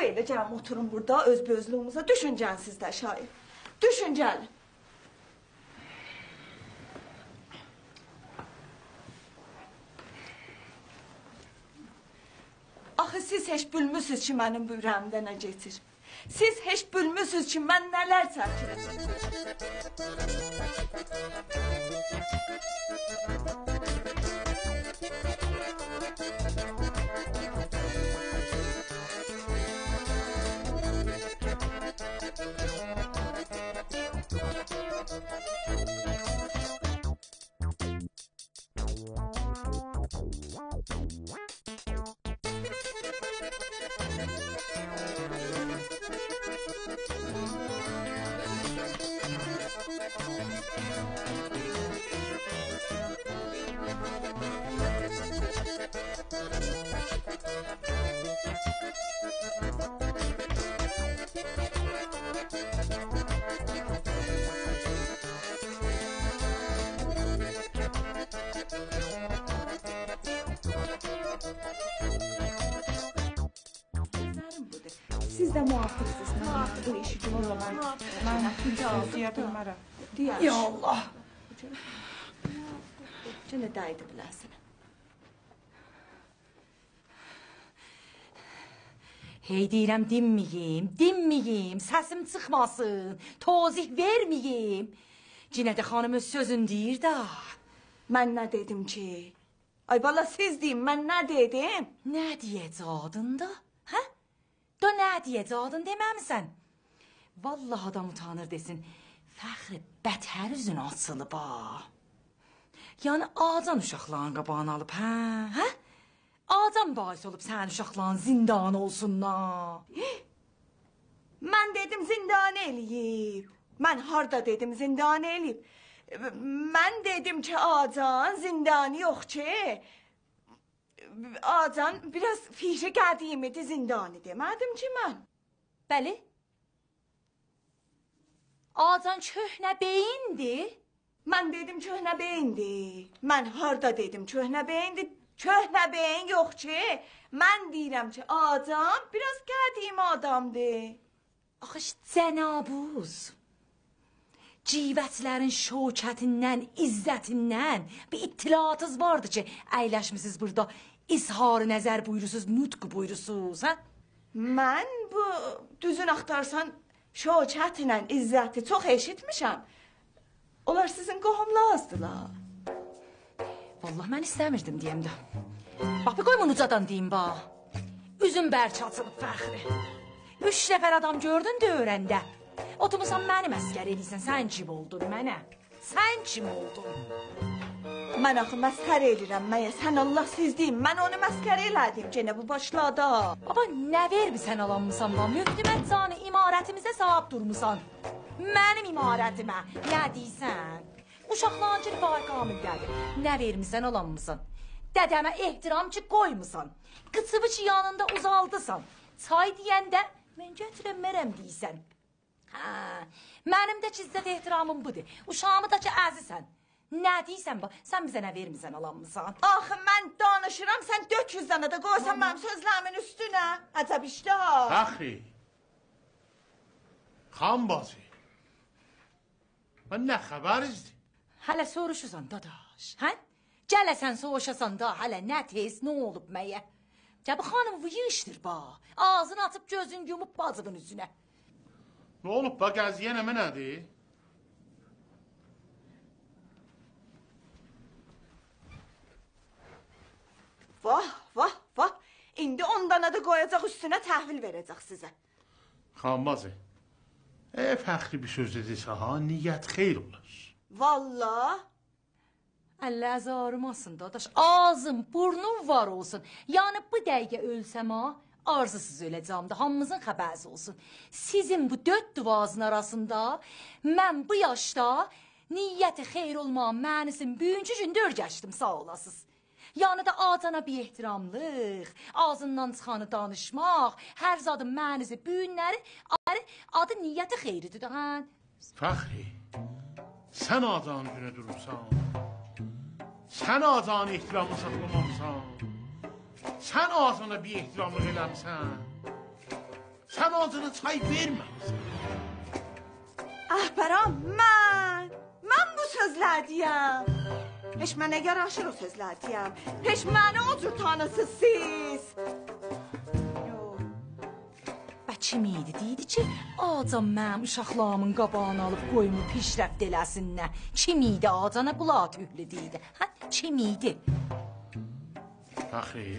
Eləcəm oturun burada özbözlüğümüzə. Düşüncən sizdə şair. Düşüncəli. Axı siz heç bilmirsiniz ki, mənim bu ürəyimdə nə geçir. Siz heç bilmirsiniz ki, mən nələr çəkirəm. Siz də muvafiqsiniz. Mən bu işi görürəm. Mən deyə bilmərəm. Deyər. Ya Allah. Cənə dəydi biləsən. Hey deyirəm dinməyim, səsim çıxmasın, tozih verməyim. Cinə də xanım öz sözün deyir da. Mən nə dedim ki? Ay bala siz deyin, mən nə dedim? Nə deyəcədin da? Hə? Da nə deyəcədin deməmisən? Vallahi adam utanır desin. Fəxri bətər üzün açılıb ha. Yəni acan uşaqların qabağını alıb, hə? Acan bahis olub sənin uşaqların zindan olsunlar. Mən dedim zindan eləyib. Mən harda dedim zindan eləyib. Mən dedim ki acan zindanı yox ki. Acan biraz fişi qədim idi zindanı demədim ki mən. Bəli. Acan köhnə beyindi. Mən dedim köhnə beyindi. Mən harda dedim köhnə beyindi. Köhnə beyin yox ki. Mən deyirəm ki acan biraz qədim adamdır. Axı cənabuz. Civətlərin şökətindən, izzətindən bir ittilatınız vardı ki, əyləşmisiniz burada, izhar nəzər buyurusuz, nutq buyurusuz, hə? Mən bu düzün axtarsan şökətlə, izzəti çox eşitmişəm. Onlar sizin qohumlazdırlar. Vallahi mən istəmirdim deyəm də. Bax, bir qoymun ucadan deyim, bax. Üzüm bərk açılıb Fəxri. 3 nəfər adam gördün də öyrəndə. Oturmusan məni məskər edirsən, sən kim oldun mənə? Sən kim oldun? Mən axı məskər elirəm, məyə sən Allah siz deyin, mən onu məskər elədim gene bu başlada. Baba, nə vermisən alanmısan ba? Mühdümət canı imarətimizə sahib durmusan. Mənim imarətimə, nə deysən? Uşaqların ki, var kamildədir. Nə vermisən alanmısan? Dədəmə ehtiram ki, qoymusan. Qıçıvı ki, yanında uzaldısan. Çay deyəndə, mən gətirəmərəm deysən. Hə, mənim də ki, izzət ehtiramım budur. Uşağımı da ki, əzizsən. Nə deysən bu? Sən bizə nə vermirsən, alanmısan? Axı, mən danışıram, sən 400 dənə də qoysan mənim sözlərimin üstünə. Əcəb işdə. Fəxri, xan bacı, mən nə xəbərizdir? Hələ soruşursan, dadaş, hə? Gələsən, soruşasan da, hələ nə tez, nə olub məyə? Cəbi xanım, bu yığışdır, bax. Ağzını açıb, gözün yumub bacının üzünə. Nə olub, bax, qəziyə nəmə nədir? Vah, vah, vah. İndi 10 dənə də qoyacaq üstünə təhvil verəcək sizə. Xan bacı, Fəxri bir söz dedirsə, ha, niyyət xeyr olar. Valla. Əllə azarımasın, dadaş. Ağzım, burnum var olsun. Yəni bu dəqiqə ölsəm ha, arzusuz öləcəm də, hamımızın xəbərsi olsun. Sizin bu 4 duvazın arasında mən bu yaşda niyyəti xeyr olmağın mənisin büyüncü gündə örgəşdim, sağ olasınız. Yəni da acana bir ehtiramlıq, ağzından çıxanı danışmaq, hər zadın mənisi, büyünləri, adı niyyəti xeyridir də, hə? Fəxri, sən acanın günə durursan, sən acanın ehtiramını saxlamamısan, sən acana bir ehtiramlıq eləmsən, Sən ağzına çay verməmisən. Ahbaram, mən bu sözlər deyəm. Heç mənə yaraşır o sözlər deyəm. Heç məni o cür tanısız siz. Kim idi? Deydi ki, ağam mənim uşaqlarımın qabağını alıb qoyumu pişrəft eləsinlər. Kim idi? Ağana bula tühlü deydi. Hə, kim idi? Fəxri,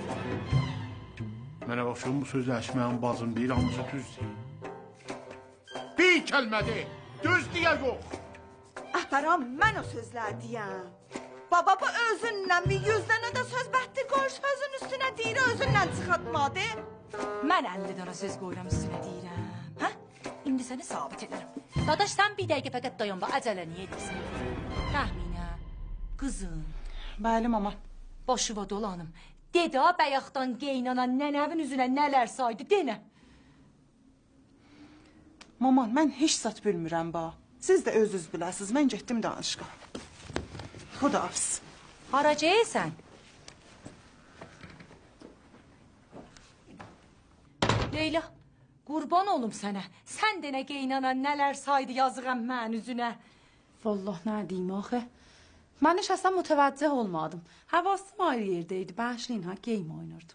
mənə baxışım bu sözlər ki, mənim bacım deyir, hamısı düz deyil. Bir kəlmədir, düz deyə yox. Ahbaram, mən o sözlər deyəm. Baba, bu özündən bir 100 dənə də söz bəhdi qoy sözün üstünə deyir, özündən çıxartmadı. Mən 50 dənə söz qoyuram üstünə deyirəm. Hə? İndi səni sabit ederim. Dadaş, sən bir dəqiqə fəqət dayan, bax, əcələ niyə edirsən? Təxminə, qızım. Bəli, mama. Başıva dolanım. Dedi, bəyaqdan qeynanan nənəvin üzünə nələr saydı, denə. Mama, mən heç zat bilmirəm, bax. Siz də özünüz biləsiniz, mən getdim danışqa. Xudafis. Haracaysan? Leyla, qurban olum sənə. Sən denə qeynanan nələr saydı yazığam mən üzünə. Vallahi nə deyim axı? Mən heç asla mütəvəccüh olmadım. Havasım ayrı yerdeydi. Başlayın ha, game oynardım.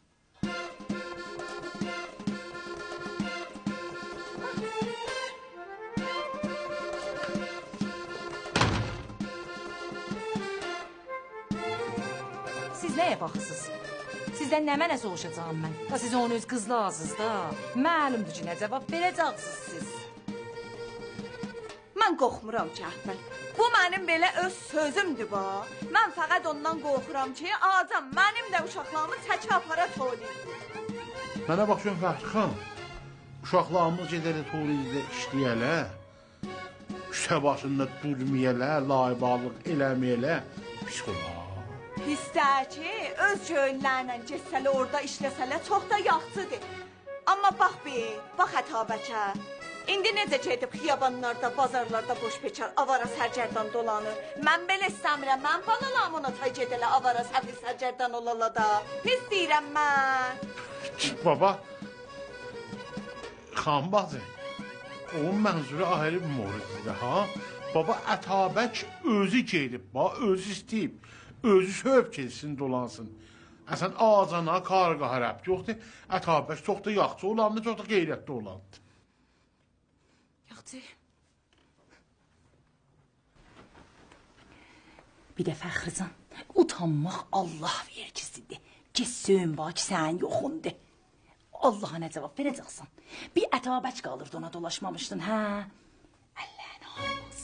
Siz nəyə baxısınız? Sizdən nə mənə soruşacağım mən? Da siz onu öz qızlarsınız da. Məlumdur ki, nə cavab verəcəksiniz siz. Mən qorxmuram ki, Əhməd. Bu mənim belə öz sözümdür, bax. Mən fəqət ondan qorxuram ki, ağam mənim də uşaqlarımı çəkib apara tolayım. Mənə baxışım Fəxri xan, uşaqlarımız gedələ tolayıda işləyələ, küçə başında durmayələ, laybalıq eləməyələ, pis olar. İstər ki, öz göylərlə getsələ orada işləsələ çox da yaxşıdır. Amma bax bax Ətəbəkə. İndi necə gedib xiyabanlarda, bazarlarda boş bekar avara sərgərdan dolanır. Mən belə istəmirəm, mən balalarım ona tay gedələ avara sərgərdan olala da. Pis deyirəm mən. Baba, xan bacı, onun mənzuru ayrı bir mövzudur ha. Baba Ətəbək özü gedib, özü istəyib. Özü söhb keçsin, dolansın. Əsən ağacana, qarqa hərəb yoxdur. Ətəbək çox da yaxçı olandı, çox da qeyrətli olandı. Yaxçı. Bir də Fəxrican, utanmaq Allah vergisidir. Kesin bax sən yoxundur. Allah'a nə cavab verəcəksən? Bir Ətəbək qalırdı ona dolaşmamışdın, hə? Allah'ın olmaz.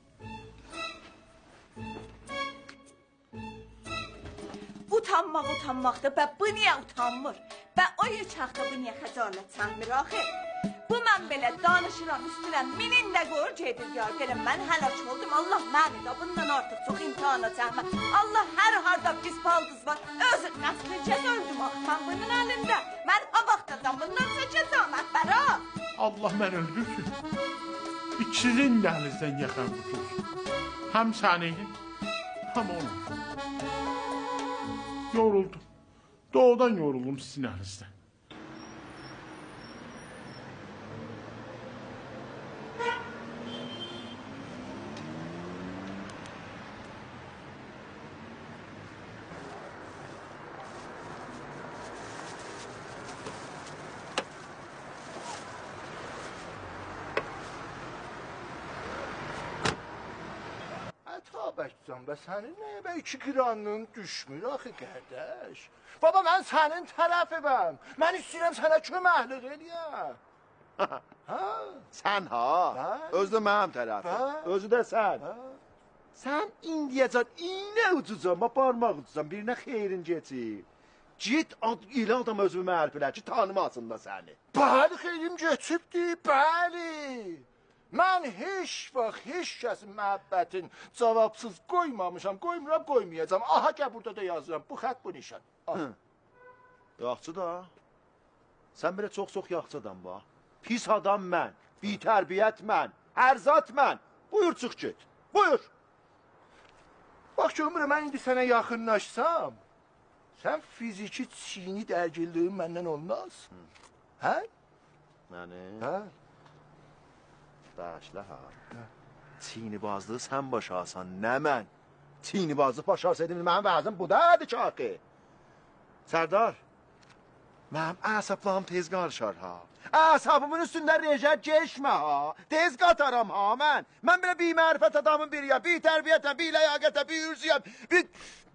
Utanmaqdır, bə bu niyə utanmır? Bə o yıçaqda bu niyə xəcalət çəkmir axı? Bu mən belə danışıram üstünə minin də qoyur gedir yar. Belə mən həlak oldum, Allah məni də bundan artıq çox imtihana çəkmə. Allah hər harda pis baldız var, özü nəslicə öldüm axı mən bunun əlində. Mən ha vaxtadan bundan seçəcəm əhbəra. Allah mən öldürsün. İkisinin dəhlizdən yaxan qutursun. Həm səni, həm onu. Yoruldum. Doğudan yoruldum sizin əlinizdən. Ətəbəkcan, və sənin nəyə bə 2 qranlığın düşmür axı qardaş? Baba, mən sənin tərəfiməm. Mən istəyirəm sənə köməklik eləyəm. Sən ha? Özü də mənim tərəfim. Özü də sən. Sən indiyəcən iynə ucucan, barmaq ucucan, birinə xeyrin geçib. Git elə adam özümü mərif elə ki, tanımasın da səni. Bəli, xeyrim geçibdir, bəli. Mən heç vaxt heç kəsin məhəbbətin cavabsız qoymamışam, qoymuram, qoymayacam. Aha, gəl burada da yazıram, bu xət, bu nişan. Yaxçı da. Sən belə çox-çox yaxçı adam bax. Pis adam mən, bitərbiyyət mən, hərzat mən. Buyur, çıx get, buyur. Bax, görmürəm, mən indi sənə yaxınlaşsam, sən fiziki çini dərgilliyin məndən olmaz. Hə? Məni? Hə? Başla ha. Çini bazlığı sen başarsan, ne mən? Çini bazlığı başarsaydım, mənim vəzim bu da hadi ki axı. Sərdar, mənim əsablarım tez qarışar ha. Əsabımın üstündə rejət geçmə ha. Tez qataram ha mən. Mən belə bir mərifət adamın biriyəm, bir tərbiyyətəm, bir ləyaqətəm, bir ürziyəm, bir...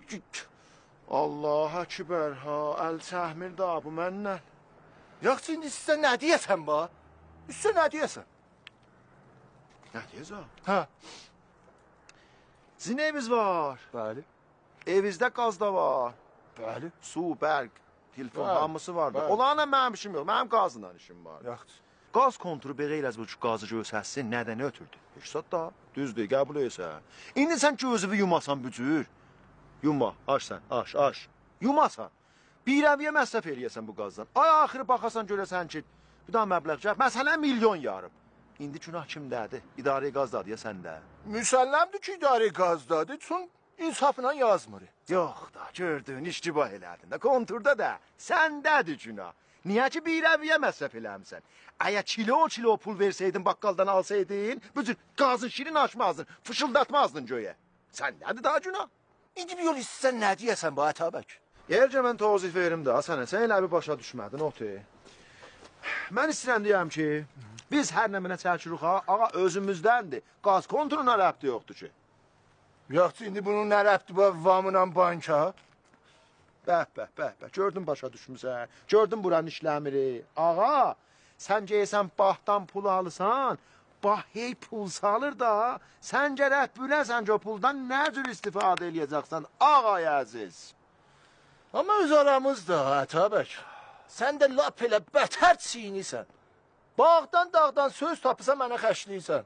Allah akbar ha, əl çəhmir da bu məndən. Yoxsa indi sizə nə deyəsən ba? Sizə nə deyəsən? Nə deyəcəm? Hə. Sizin eviniz var. Bəli. Evinizdə qaz da var. Bəli. Su, berg, telefon, Bəli, hamısı var da. bəli. Onlarla mənim işim yox, mənim qazla işim var. Yoxdur. Qaz konturu belə eləz bu qazı görsəsin, nədən ötürdü? Heç zat da, düzdür, qəbul etsən. İndi sən gözünü yumasan bücür. Yuma, aç sən, aç. Yumasan. Bir əviyə məsrəf eləyəsən bu qazdan. Ay axırı baxasan görəsən ki, bir daha məbləğ gəl. Məsələn, milyon yarım. İndi günah kimdədir? İdarə qazdadır ya səndə. Müsəlləmdir ki, idarə qazdadır, çün insafla yazmır. Yox da, gördün, iştibah elədin də, konturda da səndədir günah. Niyə ki bir əviyə məsrəf eləmsən? Əgər kilo pul versəydin, baqqaldan alsaydın, bücür qazın şirin açmazdın, fışıldatmazdın göyə. Səndədir daha günah. İndi bir yol istəsən nə deyəsən bu Atabək? Yercə mən tozif verim də, sənə, sən elə bir başa düşmədin, otu. Mən istəyirəm deyəm ki, biz hər nəminə çəkirik ha, ağa özümüzdəndir. Qaz konturuna rəbti yoxdur ki. Yoxsa indi bunun nə rəbti bu vamla banka? Bəh, gördün başa düşmüsən, gördün buranın işləmiri. Ağa, sən geysən bahdan pul alırsan, bah hey pul salır da, sən gərək biləsən ki o puldan nə cür istifadə eləyəcəksən, ağay əziz. Amma öz aramızda Atabək, sən də lap elə bətər çiğnisən. Bağdan dağdan söz tapısa mənə xəşliysən.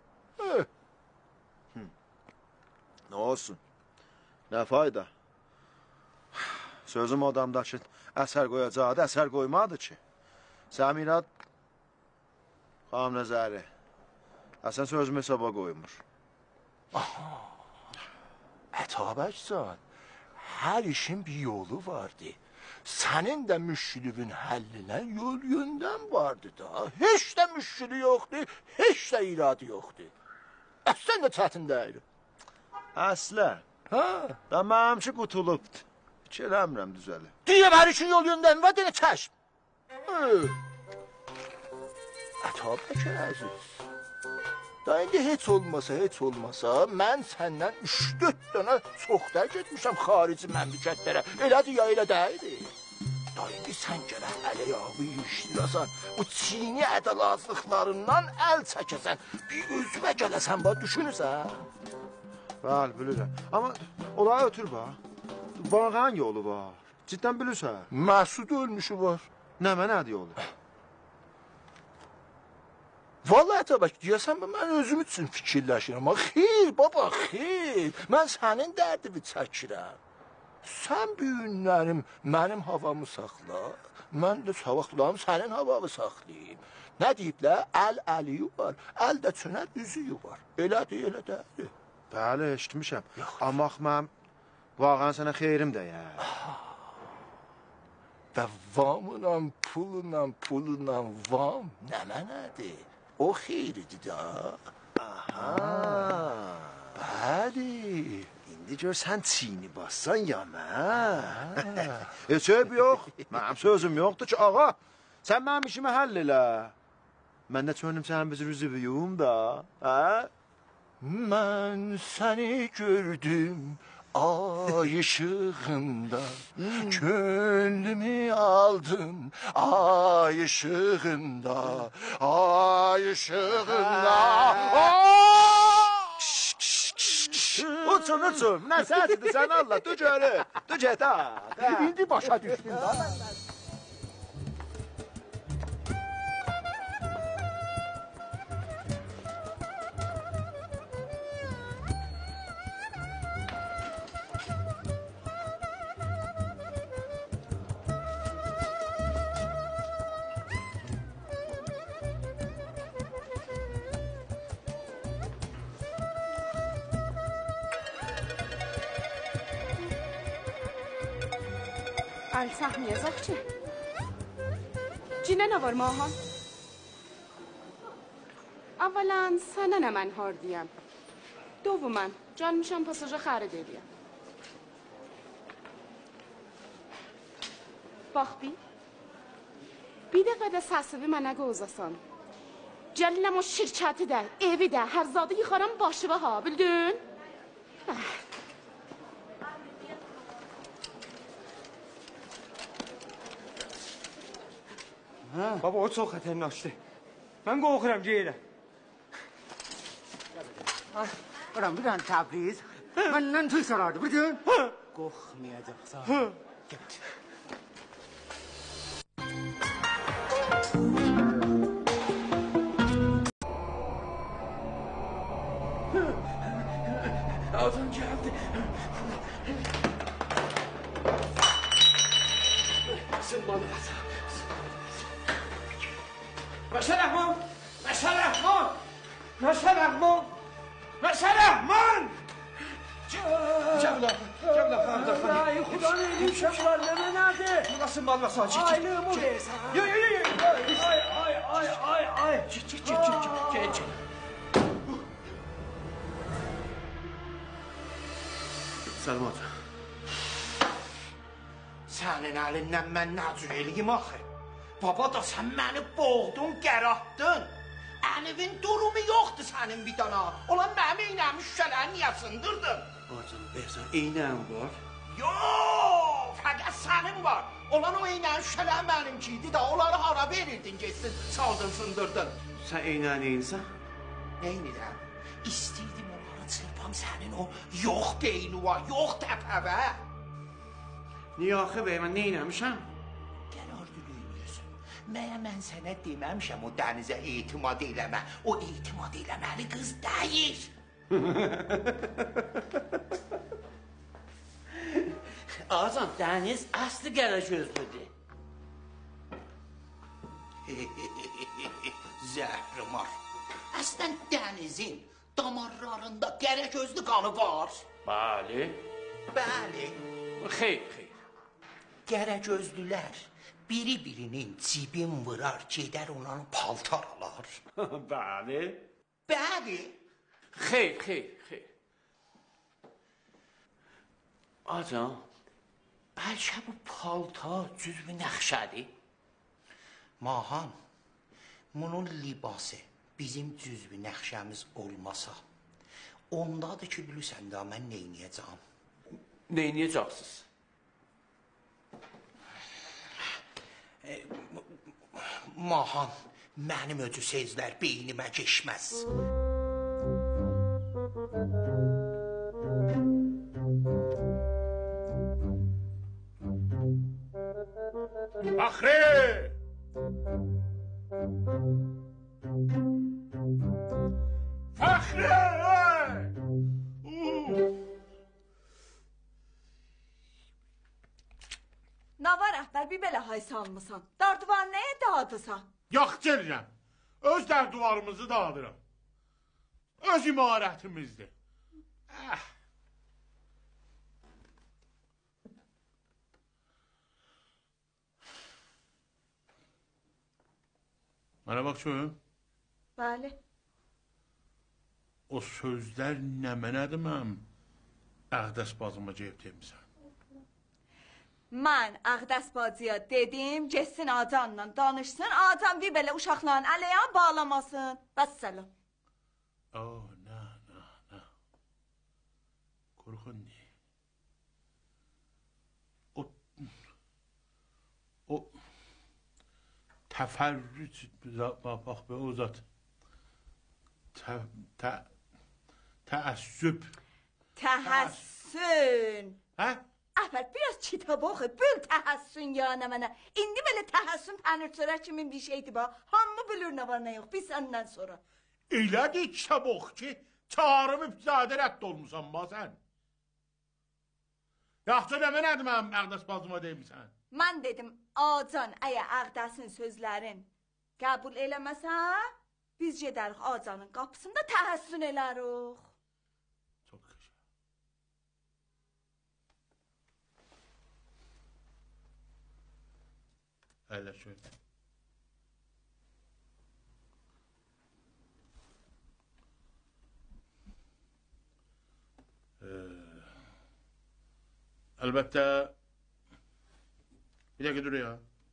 Nə olsun, nə fayda? Sözüm adamda ki, əsər qoyacağı da əsər qoymadı ki. Səmirad, xanım nəzəri, əsən sözümü hesaba qoymur. Atabəkcan, hər işin bir yolu vardı. Sənin də müşkülübün həllinə yol yöndən vardı da. Heç də müşkülü yoxdur, heç də iradı yoxdur. Əslən də çətin deyil. Əslə, da mənimki qutulubdur. Fikirləmirəm düzəli. Deyəm hər işin yol yöndən var, deyən çəşm. Atabək əziz. Da indi heç olmasa, mən səndən 3-4 dənə çoxda getmişəm xarici məmləkətlərə. Elədir ya, elə deyil. Da indi sən gərək əl-ayağı işdirəsən, bu çini ədalazlıqlarından əl çəkəsən, bir özümə gələsən, düşünürsən? Bəli, bilirəm. Amma olaya ötür bax. Vağan yolu var. Cidden bilirsən? Məsud ölmüşü var. Nə mənədir yolu? Vallahi Atabək, deyəsən mən özüm üçün fikirləşirəm. Xeyr, baba, xeyr. Mən sənin dərdini çəkirəm. Sən büyünlərim mənim havamı saxla. Mən də savaqlarım sənin havanı saxlayayım. Nə deyiblər? Əl-əliyi var. Əl də çönər, üzüyü var. Elədir, elə deyil. Bəli, eşitmişəm. Amma mən vağan sənə xeyrim deyər. Və vamla, pulunla vam nə mənədir? O xeyridir da. Aha. Bəli. İndi gör sən çiğni bassan ya mən. Söhb yox. Mənim sözüm yoxdur ki, ağa. Sən mənim işimi həll elə. Mən də çönüm sənin biz rüzüvüyüm da. Hə? Mən səni gördüm ay ışığında, könlümü aldın ay ışığında, ay ışığında. Uçun, nə səsidir sən Allah, dur görür, dur get ha. İndi başa düşdüm da. Əl çəkməyəcək ki. Cinə nə var Mahan? اولا سنن من هاردیم دوما جان میشم پاساژ خریداریم Bak bir dəfə də səsivi mənə qozasan. Gəlinəm o şirkəti də, evi də, hər zadı yıxaram başıva ha, bildin? Baba o çox xətərnaşdı. Mən qorxuram geyirəm. Ulan bir an Təbriz. Məndən tüy sarardı, bildin? Qorxmayacaqsan. Get. Adam geldi. Sınmadı. Başa Rahman! Başa Rahman! Başa Rahman! Başa Rahman! Ay Xuda neydim şəflər nəmə nədir? Burası malva saçı. Aylığımı versən. Yo. Ay. Geç. Səlmat. Sənin əlindən mən nə cür eləyim axı? Baba da sən məni boğdun, qəratdın. Əlivin durumu yoxdur sənin bir dana. Olan mənim eynəmi şüşələrini niyə sındırdın? Bacım, bəsən eynəm var? Yox, fəqət sənin var. Olan o eynəmin şüşələri mənimkiydi da, onları hara verirdin, getdin, saldın, sındırdın. Sən eynə neyinsən? Neynirəm? İstəyirdim onları çırpam sənin o yox beynuva, yox təpəvə. Niyə axı bəy, mən neynəmişəm? Qərar gülüyünüzün. Məyə mən sənə deməmişəm o dənizə etimad eləmə. O etimad eləməli qız deyir. Ağacan, dəniz aslı Qaragözlüdür. Zəhrimar. Əslən dənizin damarlarında Qaragözlü qanı var. Bəli. Bəli. Xeyr. Qaragözlülər biri-birinin cibin vırar, gedər onların paltar alar. Bəli. Bəli. Xeyr. Ağacan, bəlkə bu paltar cüzbü nəxşədir? Mahan, bunun libası bizim cüzbü nəxşəmiz olmasa, ondadır ki, bilirsən də mən neyniyəcəm? Neyniyəcəksiniz? Mahan, mənim öcü sezlər beynimə geçməz. Fəxri! Fəxri! Nava rəhbər bir belə hay salmısan. Dardıvar nəyə dağıdısan? Yox, gəlirəm. Öz dərduvarımızı dağıdıram. Öz imarətimizdir. Mənə bax şöyle. Bəli. O sözlər nə mənədir mənim Əqdəs bazıma ceyb demişsən? Mən Əqdəs bacıya dedim, getsin Acanla danışsın, Acan bir belə uşaqların əleyhə bağlamasın. Vəssalam. Nə. Qorxun ne? O təfərrüc, bax be o zat. Təəssüb. Təhəssün. Hə? Əhməd, biraz kitap oxu, bül təhəssün ya nə mənə. İndi belə təhəssün pənir çörək kimin bir şeydi ba. Hamı bilir nə var nə yox, biz səndən sonra. Elədir kitab oxu ki, çağırıb ibtidadə rədd olmusan ba sən. Yaxşı nə mənədir mənim Əqdəs bacıma deymişsən? Mən dedim, Acan, əgər Əqdəsin sözlərin qəbul eləməsə, biz gedərik Acanın qapısında təhəssün elərik. Çok güzel. Hele şöyle. Əlbəttə. Bir dəqiqə dur ya.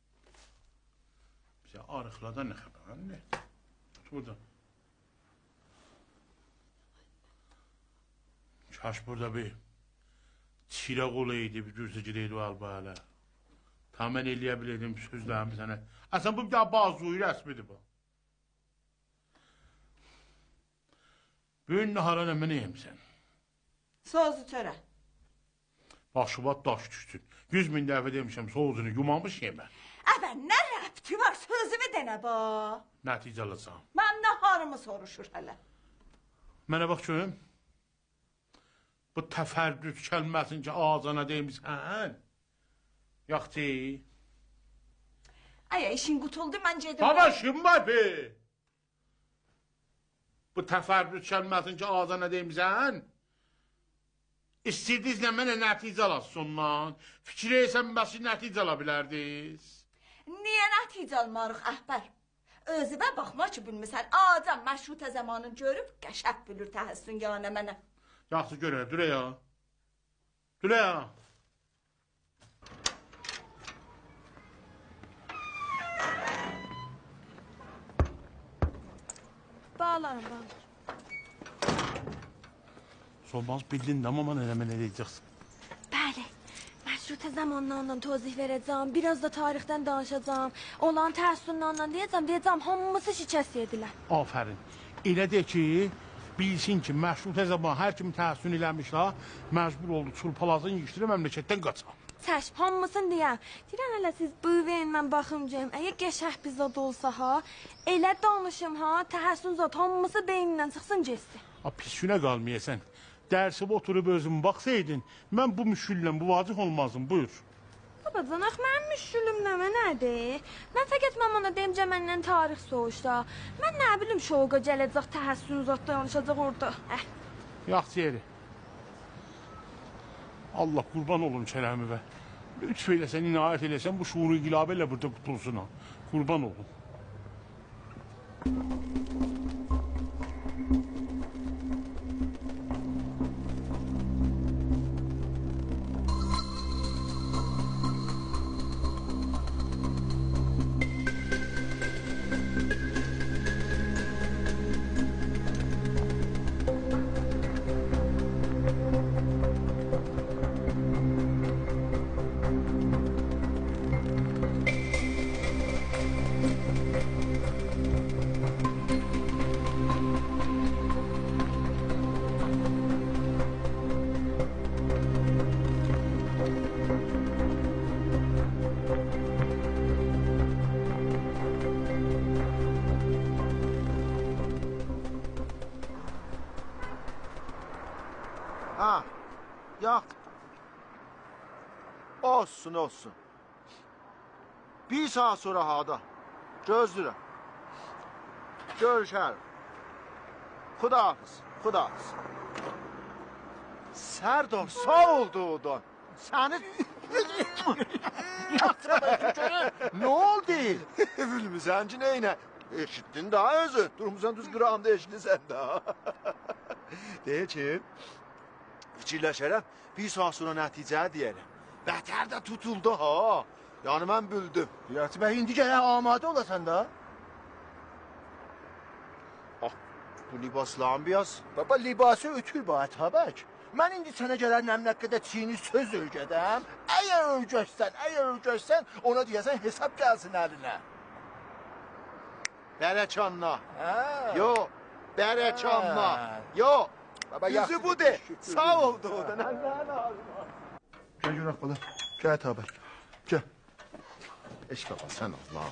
Bizə arıqladan nə xəbər? Nə? Burada. Kaş burada bir çiraq olaydı, bir gözləciləydi o albayla. Tam mən eləyə biləydim sözlərimi sənə. Əsən bu bir daha bazuyu rəsmidir bu. Bugün nahara nə mənə yemsən? Soğuzu çörə. Başıvat daş düşsün. 100.000 dəfə demişəm soğuzunu yumamış yemə. Əbə nə rəbti var sözümü denə ba. Nəticə alacam. Mən naharımı soruşur hələ. Mənə bax görüm. Bu təfərdüt kəlməsin ki ağzına deymişsən. Yox deyil. Ay işin qutuldu mən gedim. Baba işin var be. Bu təfərdüt kəlməsin ki ağzına deymişsən. İstirdinizlə mənə nəticə alasın ondan. Fikir etsən bəsi nəticə ala bilərdiniz. Niyə nəticə almarıq əhbər? Özümə baxma ki bilmirsən. Adam məşrutə zamanını görüb qəşəb bilir təhəssün yana mənə. Yaxşı görək, dur ya. Dur ya. Bağlarım, bağlarım. Solmaz bildin de ama bana hemen ne diyeceksin? Bəli. Məşrutə zamanlarından tozih verəcəm, biraz da tarixdən danışacağım. Olan təhsillərdən deyəcəm, hamısı şikəst yedilər. Aferin. Elə de ki, bilsin ki, məşrutə zaman hər kimi təhsil eləmişlər, məcbur oldu çulpalazın yığışdırıb məmləkətdən qaçaq. Çəşm, hamısını deyəm. Deyirəm hələ siz buyurun, mən baxımcıyım. Əgər qəşəh bir zad olsa ha, elə danışım ha, təhsil zad hamısı beynindən çıxsın geçsin. Pis günə qalmayasan. Dərsib oturub özüm baxsaydın, mən bu müşküllə bu vacih olmazdım, buyur. Babacanaq, mənim müşkülüm nəmə nədir? Mən fəqət mamana deyimcə məndən tarix soğuşda. Mən nə bilim şoğuqa gələcək, təhəssün zad danışacaq orada. Yaxşı yeri. Allah qurban olun çələmi və. Lütf eləsən, inayət eləsən, bu şuuru inqilabı ilə burada qutulsun ha. Qurban olun. Ha, yok. Olsun, olsun. Bir saat sonra hada. Gözlürüm. Görüşelim. Xudahafız, xudahafız. Serdar, sağ ol doğudan. Səni... Ne oldu? Bilmirsən ki neynə? Eşittin daha özü. Durmuşsan düz qıramda eşitirsən daha. Deyil ki... Fikirləşərəm, bir saat sonra nəticə deyərəm. Bətər də tutuldu ha. Yani mən bildim. Riyati bəy, indi gələ amadə olasan da. Bu libasların biraz... Baba, libası ötür bu Atabək. Mən indi sənə gələr nəmləqqədə çiğni söz öyrədəm. Əgər öyrəşsən, ona deyəsən hesab gəlsin əlinə. Bərəkanla. Yo, bərəkanla. Yo. Baba, yüzü bu de. Sağ oldu o da. Gel Günah bala. Gel Atabək. Gel. Eş baba, sən Allah.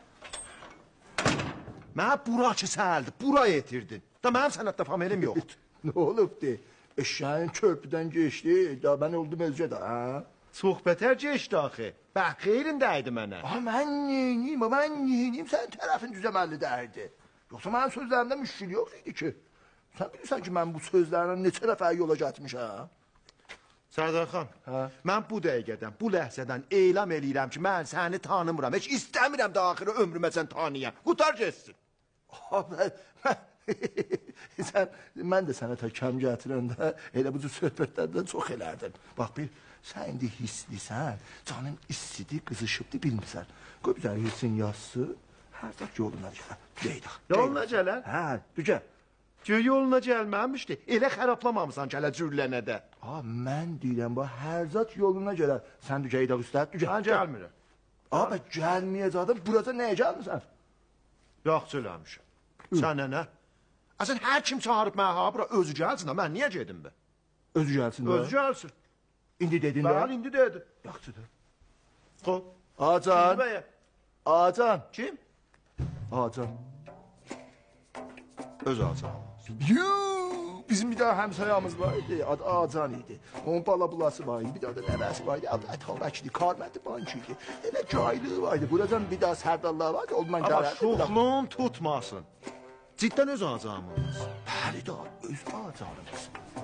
Mənə bura ki səldi, bura yetirdin. Da mənim sənətdə familim yoxdur. Ne olubdu? Eşyənin körpüdən geçdi, da mən oldum özgə də, ha? Sohbətər geçdi axı. Bax, xeyrindəydi mənə. Mən neyiniyim, sənin tərəfin düzəməlli dərdi. Yoxsa mənim sözlərimdə müşkül yox idi ki. Sən bilirsən ki, mən bu sözlərlə neçə dəfə yola getmişəm? Sərdar xan, mən bu dəqiqədən, bu ləhzədən elam eləyirəm ki, mən səni tanımıram. Heç istəmirəm da axırı ömrümə sən tanıyam. Qutar geçsin. Mən də sənə ta kəm gətirəndə elə bu cür söhbətlərdən çox elərdim. Bax bir, sən indi hisslisən, canın istidir, qızışıbdır, bilmirsən. Qoy bir dənə hirsin yazsın, hər zat yoluna gələr. Deyək. Yoluna gələr? Hə, düzə. Göy yoluna gəlməmişdi. Elə xərablamamısan gələ cürlənə də. Mən deyirəm, bax, hər zat yoluna gələr. Sən düzə idaq üstə, düzə. Mən gəlmirəm. Abi, gəlməyəcəkdən, burada nəyə gəlmirsən? Yaxşı eləmişəm. Sənə nə? Əsən hər kim çağırıb mənə ha, bura özü gəlsin, mən niyə gedim be? Özü gəlsin də. Özü gəlsin. İndi dedin də. Bəli, indi dedi. Yaxşıdır. Qol. Acan. Acan. Kim? Acan. Öz Acan. Yuuu, bizim bir daha həmsayamız var idi, adı Acan idi. Onun bala bulası var idi, bir daha da nəvəsi var idi, adı Ətabəkdir, Karmədi Banki idi. Elə caylığı var idi, buradan bir daha sərdallar var idi, ondan Ama gələrdi. şuxluğun tutmasın. Cidden öz Acanımız. Bəli də, öz Acanımız.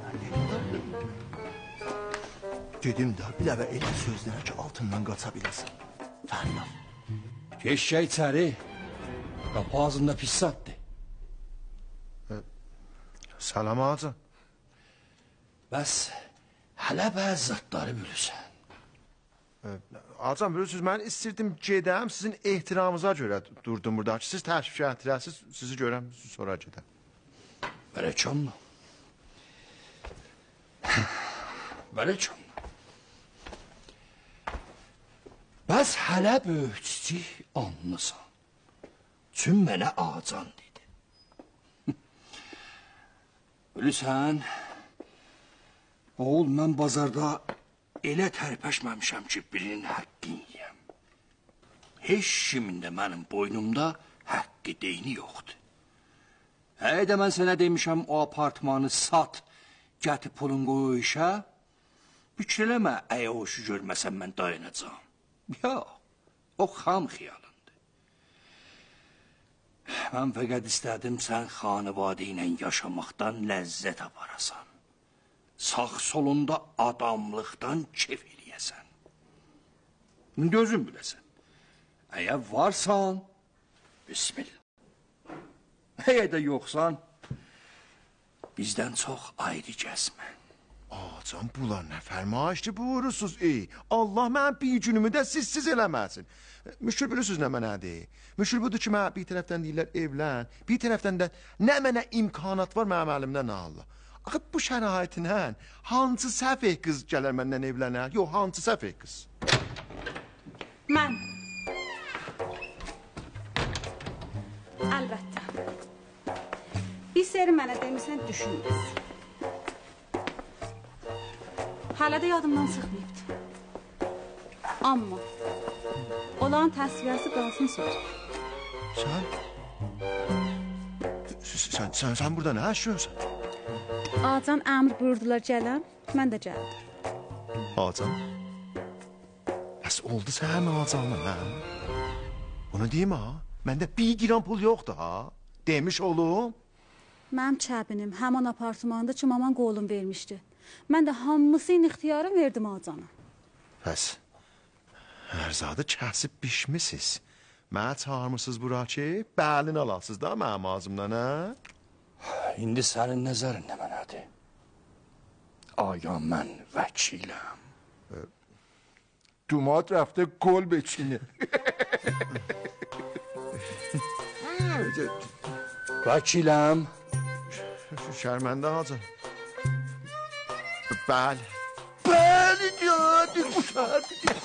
Dedim də, bir dəvə elə sözlərə ki, altından qaça biləsin. Fərman. Eşşək içəri. Qapı ağzında pis sattı. Salam Acan. Bəs hələ bəzi zatları bilirsən. Acan bilirsiniz, mən istirdim gedəm, sizin ehtiramınıza görə durdum burada. Siz təşrif gətirəsiz, sizi görəm, sonra gedəm. Bərəkanlı. Bərəkanlı. Bəs hələ böyükçi anlısan. Çün mənə Acan dedi. Bilirsən, oğul, mən bazarda elə tərpəşməmişəm ki, birinin həqqini yiyəm. Heç kimin də mənim boynumda həqqi deyini yoxdur. Həyə də mən sənə demişəm, o apartmanı sat, gəti pulun qoy o işə, fikir eləmə, əyə hoşu görməsən mən dayanacağım. Yox, o xam xiyalındır. Mən fəqət istədim sən xanıvadə ilə yaşamaqdan ləzzət aparasan. Sağ solunda adamlıqdan kef eləyəsən. İndi özün biləsən. Əgər varsan, bismillah. Əgər də yoxsan, bizdən çox ayrı gəzmə. Acan, bunlar nə fərmayişdir buyurursunuz, Allah mən bir günümü də sizsiz eləməsin. Müşkül bilirsiniz nə mənədir? Müşkül budur ki, mən bir tərəfdən deyirlər evlən, bir tərəfdən də nə mənə imkanat var mənim əlimdən nə Allah. Axı bu şəraitinlə hansı səfeh qız gələr məndən evlənər? Yox, hansı səfeh qız? Mən. Əlbəttə. Bir seri mənə demirsən düşünməz. Hələ də yadımdan çıxmayıbdır. Amma olan təsvirəsi qalsın söz. Sən burada nə yaşıyorsan? Acan əmr buyurdular gələm, mən də gəldim. Acan? Bəs oldu sən Acanla, hə? Bunu deyim ha? Məndə bir gram pul yoxdur ha? Demiş olum. Mənim çəbinim həman apartmanda çumaman qolum vermişdi. Mən də hamısını ixtiyarım verdim Acana. Bəs ərzadı kəsib bişmisiniz. Mənə çağırmısınız bura ki, bəlini alasınız da mənim ağzımdan, hə? İndi sənin nəzərin nə mənədir? Aya mən vəkiləm. Dumat rafte gol beçini. Vəkiləm. Şərməndə Acan. Bəli. Bəli, hadi bu saat.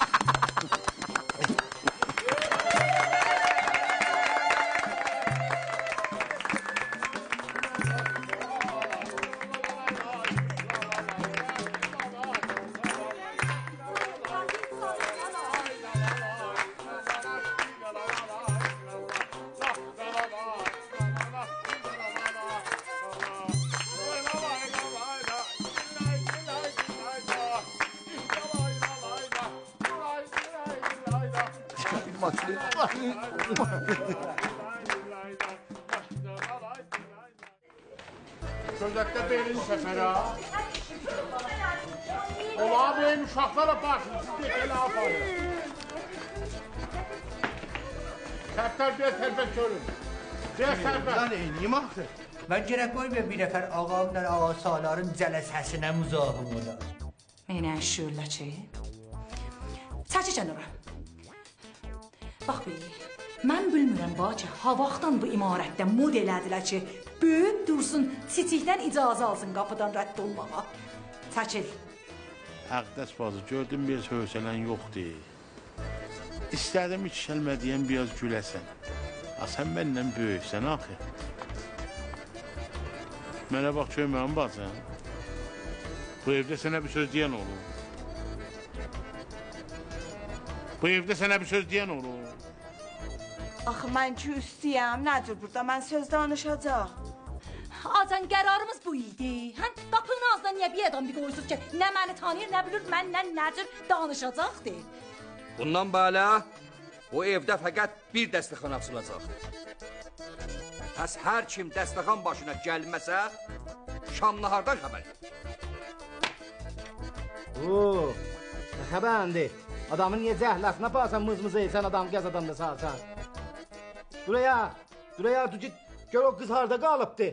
Gözətdə belin səfərə. Ola benim uşaqlara baxın, siz de belə aparın. Səfər bir tərpət görün. Bir tərpət. Lan eyniyim axı. Mən gərək qoymayım bir nəfər ağamla ağasaların cələsəsinə müzahim olar. Mənə şöyləçi. Çəkə kənara. Bax bey, mən bilmirəm ki, ha vaxtdan bu imarətdə model edilər ki, böyük dursun, çiçikdən icazə alsın qapıdan rədd olmağa. Çəkil. Əqdəs bazı, gördüm biraz hövsələn yoxdur. İstədim hiç gəlmədiyən biraz güləsən. Sən məndən böyüksən axı. Mənə bax köyməyəm bazı. Bu evdə sənə bir söz deyən olur. Bu evdə sənə bir söz deyən olur. Axı mən ki üstəyəm, nədir burada? Mən söz danışacaq. Azən qərarımız bu idi. Hən qapının ağzına niyə bir adam bir qoyursuz ki, nə məni tanıyır, nə bilir, məndən nədir danışacaqdı. Bundan belə o evdə fəqət bir dəstəxan açılacaq. Həs hər kim dəstəxan başına gəlməsə, şam nahardan xəbər. Oo, nə xəbərindi? Adamın niyə zəhləsinə aparsan, mız-mız eysən, adam gəz adamda sarsan. Duraya, dur git, gör o qız harda qalıbdı.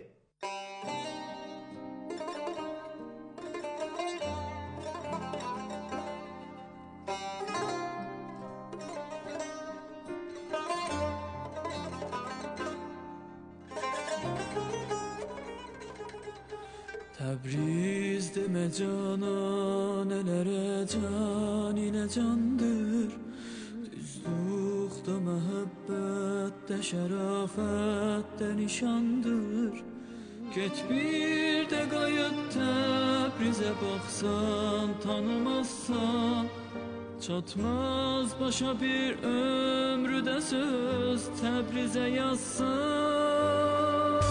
Təbriz demə cana, nələrə can ilə candır. Düzlükdə məhəbbətdə, şərafətdə nişandır. Get bir də qayıt Təbrizə baxsan, tanımazsan. Çatmaz başa bir ömrüdə söz, Təbrizə yazsan.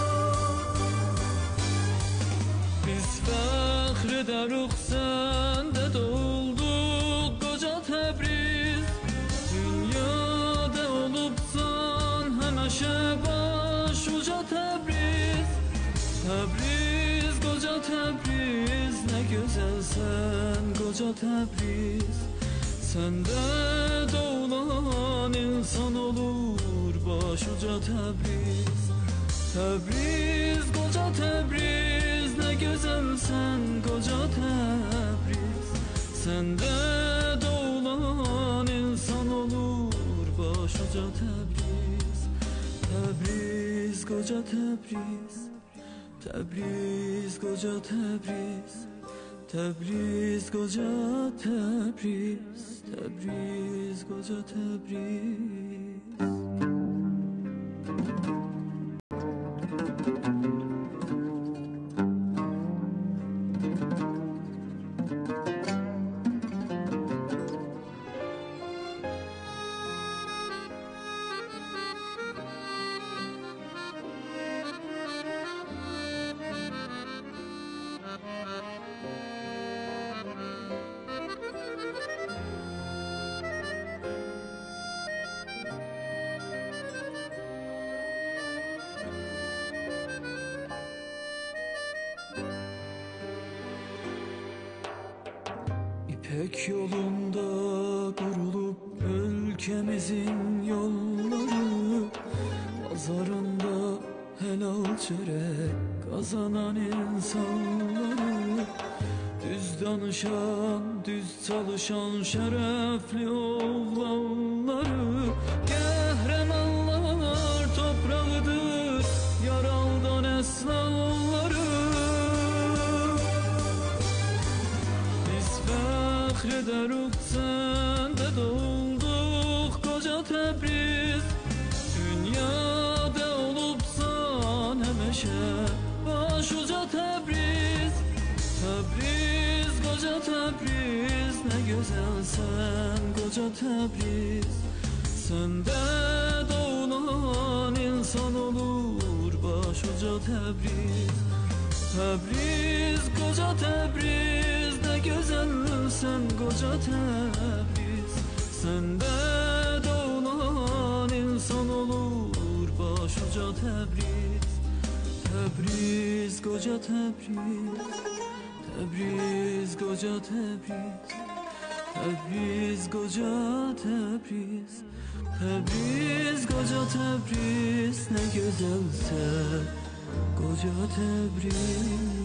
Biz fəxr edərik səndə dolduq qoca Təbriz. Dünyada olubsan həməşə baş uca Təbriz. Təbriz, qoca Təbriz, nə gözəlsən qoca Təbriz. Səndə doğulan insan olur baş uca Təbriz. Təbriz, qoca Təbriz, nə gözəlsən qoca Təbriz. Səndə doğulan insan olur baş uca Təbriz. Təbriz, qoca Təbriz. Təbriz, qoca Təbriz. Təbriz, qoca Təbriz. Təbriz, qoca Təbriz. İpek yolunda kurulup ülkemizin yolları, pazarında helal çörek kazanan insanları, düz danışan, düz çalışan şerefli oğlanları, kahramanlar toprağıdır yaraldan esnafları. Fəxrədərik səndə dolduq qoca Təbriz. Dünyada olubsan həməşə baş uca Təbriz. Təbriz, qoca Təbriz, nə gözəlsən qoca Təbriz. Səndə doğulan insan olur baş uca Təbriz. Təbriz, qoca Təbriz, nə gözəlsən qoca Təbriz. Səndə doğulan insan olur baş uca Təbriz. Təbriz, qoca Təbriz. Təbriz, qoca Təbriz. Təbriz, qoca Təbriz. Təbriz, qoca Təbriz, nə gözəlsən koca Tebriz.